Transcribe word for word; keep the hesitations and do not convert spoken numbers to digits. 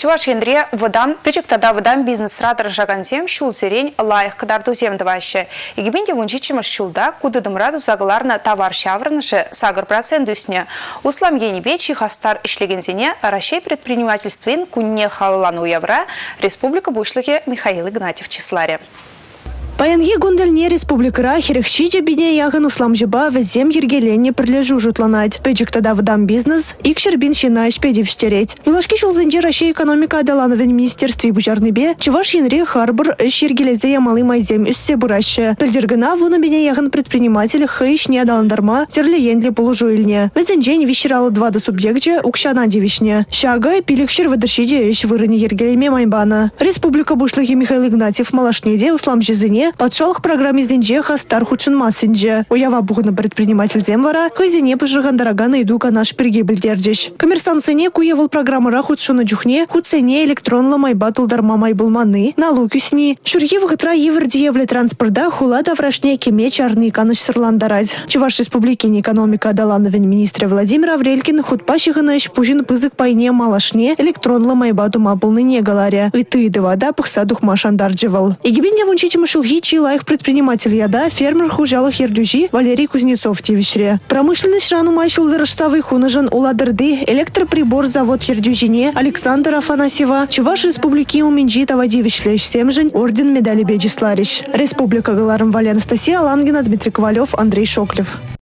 Чуваш Hendре водан, печек тогда водан бизнес-ратор жагансем шул сирень лайх кадарду земдваще. И гибинде вунчичима шулда, куда дымраду загларна товар шаврныше сагр процент дюсне. Услам енебечи хастар ишлегензине, ращей предпринимательствен кунне халлану евра, республика бушлыхе Михаил Игнатьев числаре. Паянге гундальне республикара херехшиде бине яган услам жиба везем ергеленне прилежу жутланать. Пэджик тогда вдам бизнес, икшер бин щина шпедив штереть. Юлашки шулзенде Россия экономика адалановен министерстве бужарныбе, чеваш янре харбор эш ергелезе ямалы майзем үссе бураща. Пельдергана вуна бине яган предприниматель хэйш не адаландарма, терлиенли полужуильне. Везенжень вещерала два до субъекте укшана девишне. Шага пиликшер выдашиде эш вырыне ергелеме майбана. Республика бушлыхи Михаил Игнатьев малашнеде услам жизыне подшел к программе Зинджеха стар худшин массинджи. Уява бугна предприниматель земвара, хозине пожиган дорога найдука наш пригибель держиш. Коммерсант цене куевал программу рахудшина джухне, хуцене электрон ламайба тулдарма майбулманы, налуки сни. Шурьи вагатра евардиевле транспорта хулада врашне кеме чарный каныш сырландарать. Чуваш республики экономика далановен министра Владимир Аврелькин худпащиганыш пужин пызык пайне малашне электрон ламайба тума полныне галаря. И ты вода пахса духма шандардживал. И гибинде вунчичи машулги чилаих предприниматель яда, фермер хужалых ердюжи Валерий Кузнецов тивишре. Промышленность рану майшул дырыштавый хунажан уладырды, электроприбор завод ердюжине Александр Афанасьева, Чуваш республики уменджи тавадивишлеш семжень, орден медали беджисларищ. Республика Галарам Валя Анастасия Лангина, Дмитрий Ковалев, Андрей Шоклев.